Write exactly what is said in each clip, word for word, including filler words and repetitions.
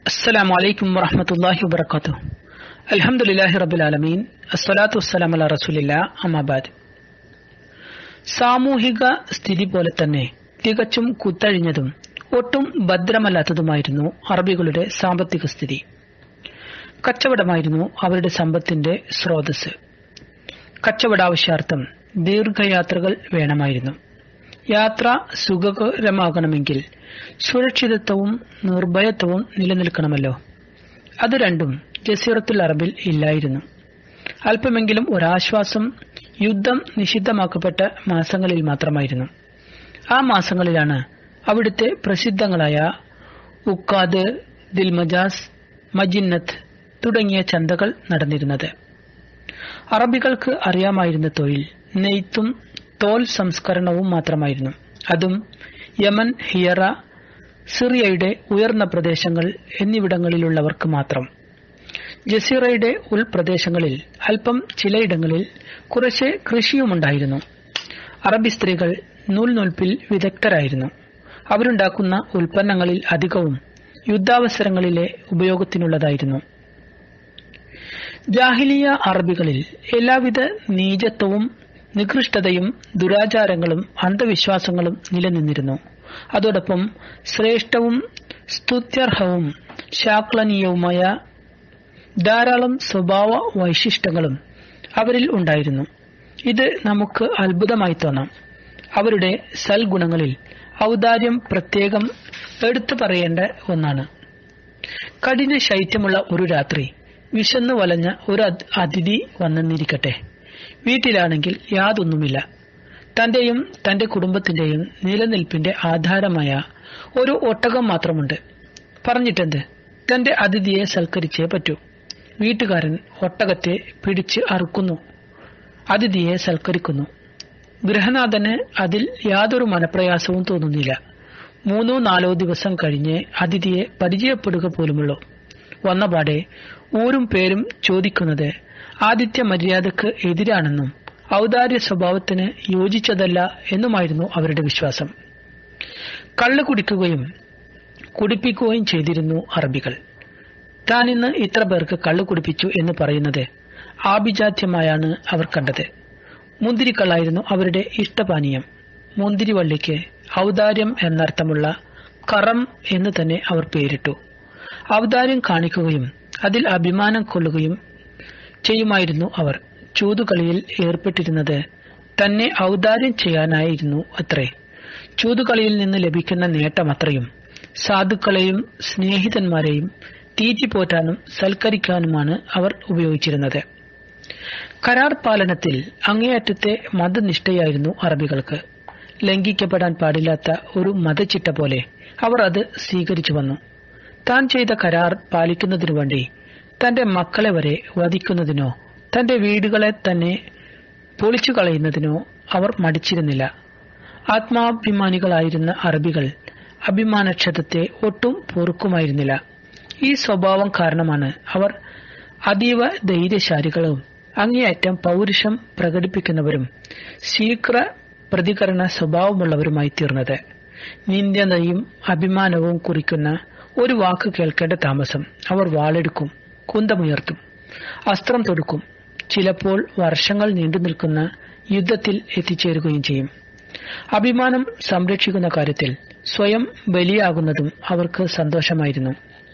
السلام عليكم ورحمة الله وبركاته. الحمد لله رب العالمين. الصلاة والسلام على رسول الله. أما بعد. സാമൂഹിക സ്ഥിതി പോലെ തന്നെ തികച്ചും കുത്തഴിഞ്ഞതും ഒട്ടും ഭദ്രമല്ലാത്തതുമായിരുന്നു അറബികളുടെ സാമ്പത്തിക സ്ഥിതി. കച്ചവടമായിരുന്നു അവരുടെ സമ്പത്തിന്റെ സ്രോതസ്. കച്ചവടാവശ്യാർത്ഥം ദീർഘയാത്രകൾ വേണമായിരുന്നു. യാത്ര സുഖകരമാകണമെങ്കിൽ സുരക്ഷിതത്വവും നിർഭയത്വവും നിലനിൽക്കണമല്ലോ. അത് രണ്ടും ജസീറത്തുൽ അറബിൽ ഇല്ലായിരുന്നു. അല്പമെങ്കിലും ഒരാശ്വാസം യുദ്ധം നിഷിദ്ധമാക്കപ്പെട്ട മാസങ്ങളിൽ മാത്രമായിരുന്നു. ആ മാസങ്ങളിലാണ് അവിടുത്തെ പ്രസിദ്ധങ്ങളായ ഉക്കാദ്, ദിൽമജാസ്, മജിന്നത്ത് തുടങ്ങിയ ചന്തകൾ നടന്നിരുന്നത്. അറബികൾക്ക് അറിയാമായിരുന്ന തൊഴിൽ നെയ്ത്തും തോൽ സംസ്കരണവും മാത്രമായിരുന്നു. അതും യമൻ, ഹിയറ, സിറിയയുടെ ഉയർന്ന പ്രദേശങ്ങൾ എന്നിവിടങ്ങളിലുള്ളവർക്ക് മാത്രം. ജസീറയുടെ ഉൾപ്രദേശങ്ങളിൽ അല്പം ചിലയിടങ്ങളിൽ കുറച്ച് കൃഷിയുമുണ്ടായിരുന്നു. അറബി സ്ത്രീകൾ നൂൽനൂൽപ്പിൽ വിദഗ്ധരായിരുന്നു. അവരുണ്ടാക്കുന്ന ഉൽപ്പന്നങ്ങളിൽ അധികവും യുദ്ധാവസരങ്ങളിലെ ഉപയോഗത്തിനുള്ളതായിരുന്നു. ജാഹിലിയ അറബികളിൽ എല്ലാവിധ നീചത്വവും നികൃഷ്ടതയും ദുരാചാരങ്ങളും അന്ധവിശ്വാസങ്ങളും നിലനിന്നിരുന്നു. അതോടൊപ്പം ശ്രേഷ്ഠവും സ്തുത്യർഹവും ശാക്ലനീയവുമായ ധാരാളം സ്വഭാവ വൈശിഷ്ട്യങ്ങളും അവരിൽ ഉണ്ടായിരുന്നു. ഇത് നമുക്ക് അത്ഭുതമായി തോന്നാം. അവരുടെ സൽഗുണങ്ങളിൽ ഔദാര്യം പ്രത്യേകം എടുത്തു പറയേണ്ട ഒന്നാണ്. കഠിന ശൈത്യമുള്ള ഒരു രാത്രി വിശന്നു വലഞ്ഞ ഒരു അതിഥി വന്നെന്നിരിക്കട്ടെ. വീട്ടിലാണെങ്കിൽ യാതൊന്നുമില്ല. തന്റെയും തന്റെ കുടുംബത്തിന്റെയും നിലനിൽപ്പിന്റെ ആധാരമായ ഒരു ഒട്ടകം മാത്രമുണ്ട്. പറഞ്ഞിട്ടെന്ത്, തന്റെ അതിഥിയെ സൽക്കരിച്ചേ പറ്റൂ. വീട്ടുകാരൻ ഒട്ടകത്തെ പിടിച്ച് അറുക്കുന്നു, അതിഥിയെ സൽക്കരിക്കുന്നു. ഗൃഹനാഥന് അതിൽ യാതൊരു മനപ്രയാസവും തോന്നുന്നില്ല. മൂന്നോ നാലോ ദിവസം കഴിഞ്ഞ് അതിഥിയെ പരിചയപ്പെടുക പോലുമുള്ളൂ. വന്നപാടെ ഊരും പേരും ചോദിക്കുന്നത് ആതിഥ്യ മര്യാദക്ക് എതിരാണെന്നും ഔദാര്യ സ്വഭാവത്തിന് യോജിച്ചതല്ല എന്നുമായിരുന്നു അവരുടെ വിശ്വാസം. കള്ള് കുടിക്കുകയും കുടിപ്പിക്കുകയും ചെയ്തിരുന്നു അറബികൾ. താനിന്ന് ഇത്ര പേർക്ക് കള്ളു കുടിപ്പിച്ചു എന്ന് പറയുന്നത് ആഭിജാത്യമായാണ് അവർ കണ്ടത്. മുന്തിരിക്കള്ളായിരുന്നു അവരുടെ ഇഷ്ടപാനീയം. മുന്തിരിവള്ളിക്ക് ഔദാര്യം എന്നർത്ഥമുള്ള കറം എന്ന് തന്നെ അവർ പേരിട്ടു. ഔദാര്യം കാണിക്കുകയും അതിൽ അഭിമാനം കൊള്ളുകയും ചെയ്യുമായിരുന്നു അവർ. ചൂതുകളിയിൽ ഏർപ്പെട്ടിരുന്നത് തന്നെ ഔദാര്യം ചെയ്യാനായിരുന്നു അത്രേ. ചൂതുകളിയിൽ നിന്ന് ലഭിക്കുന്ന നേട്ടം അത്രയും സാധുക്കളെയും സ്നേഹിതന്മാരെയും തീറ്റിപ്പോറ്റാനും സൽക്കരിക്കാനുമാണ് അവർ ഉപയോഗിച്ചിരുന്നത്. കരാർ പാലനത്തിൽ അങ്ങേയറ്റത്തെ മതനിഷ്ഠയായിരുന്നു അറബികൾക്ക്. ലംഘിക്കപ്പെടാൻ പാടില്ലാത്ത ഒരു മതച്ചിട്ട പോലെ അവർ അത് സ്വീകരിച്ചു വന്നു. താൻ ചെയ്ത കരാർ പാലിക്കുന്നതിനു വേണ്ടി തന്റെ മക്കളെ വരെ വധിക്കുന്നതിനോ തന്റെ വീടുകളെ തന്നെ പൊളിച്ചു കളയുന്നതിനോ അവർ മടിച്ചിരുന്നില്ല. ആത്മാഭിമാനികളായിരുന്ന അറബികൾ അഭിമാനക്ഷതത്തെ ഒട്ടും പൊറുക്കുമായിരുന്നില്ല. ഈ സ്വഭാവം കാരണമാണ് അവർ അതീവ ധൈര്യശാലികളും അങ്ങേയറ്റം പൗരുഷം പ്രകടിപ്പിക്കുന്നവരും ശീഘ്ര പ്രതികരണ സ്വഭാവമുള്ളവരുമായി തീർന്നത്. നിന്ദ്യതയും അഭിമാനവും കുറിക്കുന്ന ഒരു വാക്ക് കേൾക്കേണ്ട താമസം അവർ വാളെടുക്കും, കുന്തമുയർത്തും, അസ്ത്രം തൊടുക്കും. ചിലപ്പോൾ വർഷങ്ങൾ നീണ്ടു നിൽക്കുന്ന യുദ്ധത്തിൽ എത്തിച്ചേരുകയും ചെയ്യും. അഭിമാനം സംരക്ഷിക്കുന്ന കാര്യത്തിൽ സ്വയം ബലിയാകുന്നതും അവർക്ക് സന്തോഷമായിരുന്നു.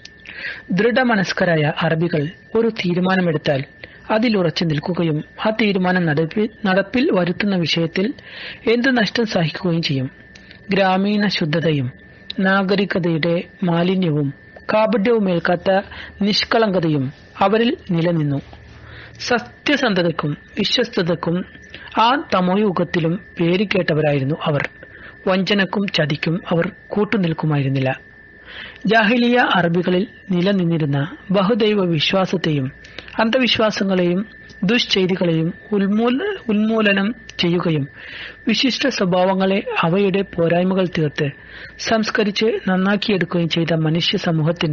ദൃഢമനസ്കരായ അറബികൾ ഒരു തീരുമാനമെടുത്താൽ അതിലുറച്ചു നിൽക്കുകയും ആ തീരുമാനം നടപ്പിൽ നടപ്പിൽ വരുത്തുന്ന വിഷയത്തിൽ എന്തു നഷ്ടം സഹിക്കുകയും ചെയ്യും. ഗ്രാമീണ ശുദ്ധതയും നാഗരികതയുടെ മാലിന്യവും കാപട്യവുമേൽക്കാത്ത നിഷ്കളങ്കതയും അവരിൽ നിലനിന്നു. സത്യസന്ധതയ്ക്കും വിശ്വസ്തതയ്ക്കും ആ തമോയുഗത്തിലും പേരുകേട്ടവരായിരുന്നു അവർ. വഞ്ചനക്കും ചതിക്കും അവർ കൂട്ടുനിൽക്കുമായിരുന്നില്ല. ജാഹിലിയ അറബികളിൽ നിലനിന്നിരുന്ന ബഹുദൈവ വിശ്വാസത്തെയും അന്ധവിശ്വാസങ്ങളെയും ദുഷ്ചെയ്തികളെയും ഉന്മൂലനം ചെയ്യുകയും വിശിഷ്ട സ്വഭാവങ്ങളെ അവയുടെ പോരായ്മകൾ തീർത്ത് സംസ്കരിച്ച് നന്നാക്കിയെടുക്കുകയും ചെയ്ത മനുഷ്യ സമൂഹത്തിന്റെ